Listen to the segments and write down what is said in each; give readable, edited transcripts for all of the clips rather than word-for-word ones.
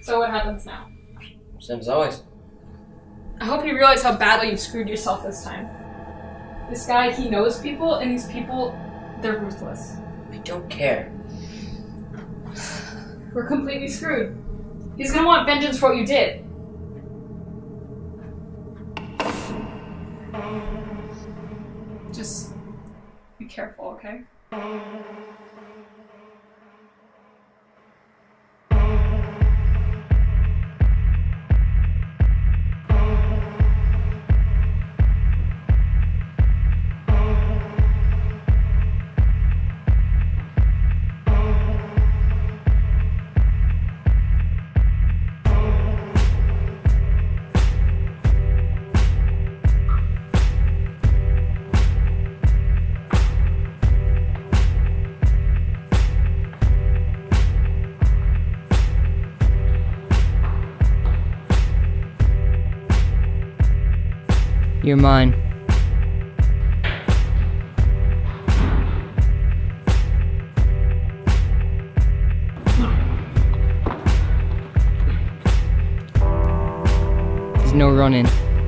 So what happens now? Same as always. I hope you realize how badly you've screwed yourself this time. This guy, he knows people, and these people, they're ruthless. I don't care. We're completely screwed. He's gonna want vengeance for what you did. Just be careful, okay? You're mine. There's no running.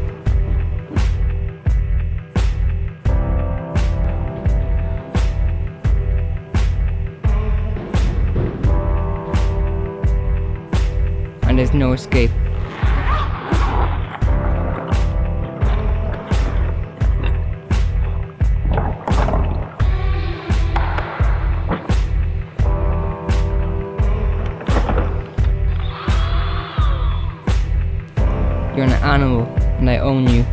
And there's no escape. You're an animal, and I own you.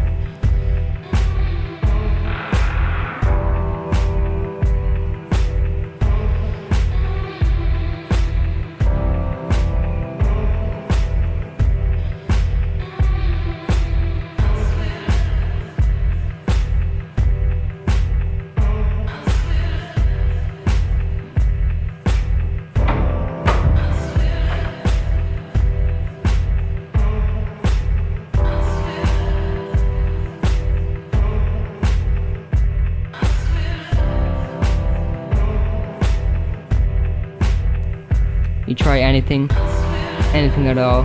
You try anything at all,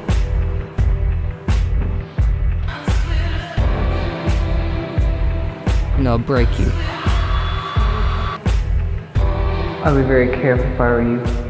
and I'll break you. I'll be very careful if I were you.